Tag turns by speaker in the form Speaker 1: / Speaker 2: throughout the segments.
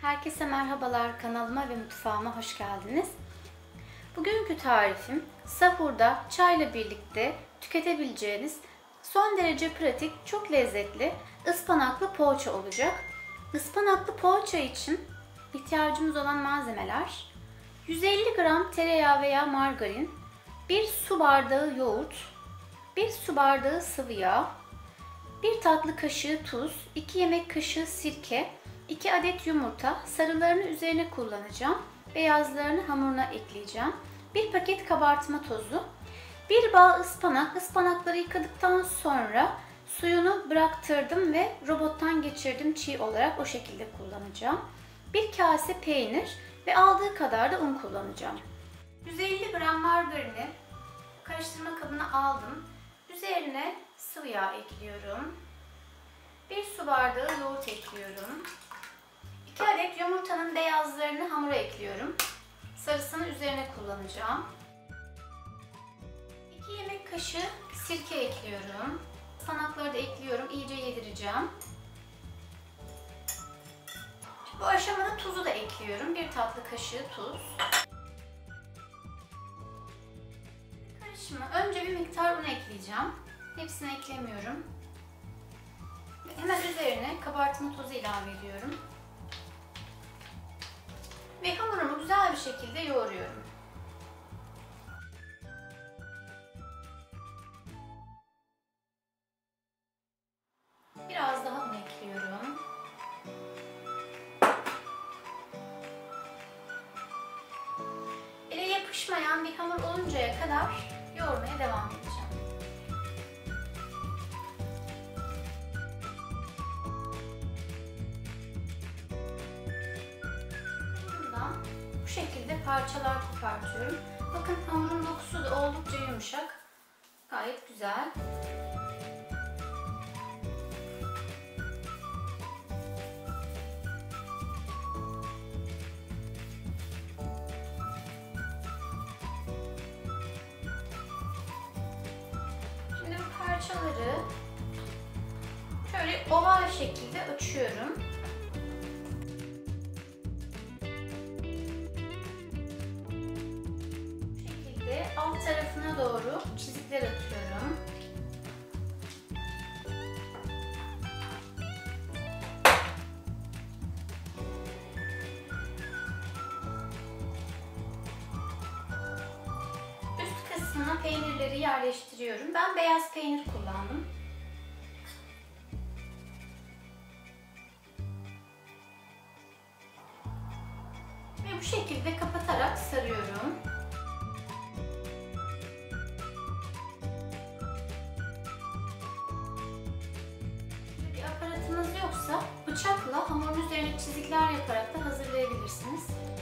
Speaker 1: Herkese merhabalar, kanalıma ve mutfağıma hoş geldiniz. Bugünkü tarifim sahurda çayla birlikte tüketebileceğiniz son derece pratik, çok lezzetli ıspanaklı poğaça olacak. Ispanaklı poğaça için ihtiyacımız olan malzemeler: 150 gram tereyağı veya margarin, 1 su bardağı yoğurt, 1 su bardağı sıvı yağ, 1 tatlı kaşığı tuz, 2 yemek kaşığı sirke, 2 adet yumurta, sarılarını üzerine kullanacağım, beyazlarını hamuruna ekleyeceğim, 1 paket kabartma tozu, 1 bağ ıspanak. Ispanakları yıkadıktan sonra suyunu bıraktırdım ve robottan geçirdim, çiğ olarak o şekilde kullanacağım. 1 kase peynir ve aldığı kadar da un kullanacağım. 150 gram margarini karıştırma kabına aldım. Üzerine sıvı yağ ekliyorum. 1 su bardağı yoğurt ekliyorum. 2 adet yumurtanın beyazlarını hamura ekliyorum. Sarısını üzerine kullanacağım. 2 yemek kaşığı sirke ekliyorum. Ispanakları da ekliyorum. İyice yedireceğim. Bu aşamada tuzu da ekliyorum. 1 tatlı kaşığı tuz. Karışıma önce bir miktar un ekleyeceğim. Hepsini eklemiyorum. Ve hemen üzerine kabartma tozu ilave ediyorum. Ve hamurumu güzel bir şekilde yoğuruyorum. Biraz daha un ekliyorum. Ele yapışmayan bir hamur oluncaya kadar yoğurmaya devam edeceğim. Bu şekilde parçalar kopartıyorum. Bakın hamurun dokusu da oldukça yumuşak. Gayet güzel. Şimdi bu parçaları şöyle oval şekilde açıyorum. Alt tarafına doğru çizikler atıyorum. Üst kısmına peynirleri yerleştiriyorum. Ben beyaz peynir kullandım. Ve bu şekilde kapatarak sarıyorum. Yoksa bıçakla hamurun üzerine çizikler yaparak da hazırlayabilirsiniz.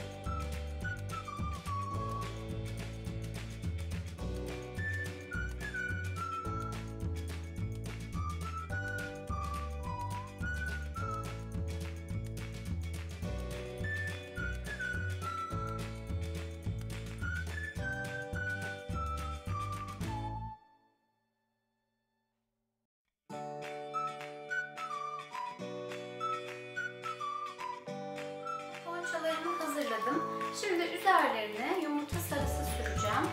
Speaker 1: Poğaçalarımı hazırladım. Şimdi üzerlerine yumurta sarısı süreceğim.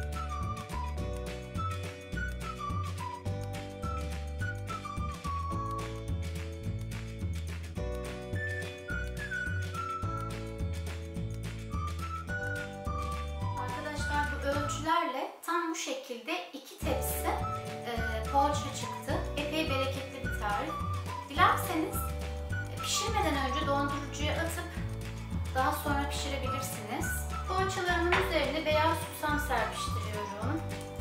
Speaker 1: Arkadaşlar, bu ölçülerle tam bu şekilde 2 tepsi poğaça çıktı. Epey bereketli bir tarif. Dilerseniz pişirmeden önce dondurucuya atıp daha sonra pişirebilirsiniz. Poğaçalarımın üzerine beyaz susam serpiştiriyorum.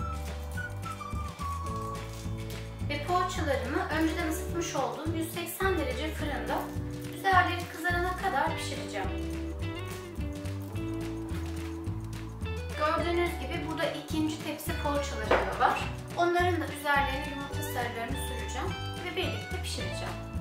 Speaker 1: Ve poğaçalarımı önceden ısıtmış olduğum 180 derece fırında üzerleri kızarana kadar pişireceğim. Gördüğünüz gibi burada ikinci tepsi poğaçalarım da var. Onların da üzerlerine yumurta sarılarını süreceğim ve birlikte pişireceğim.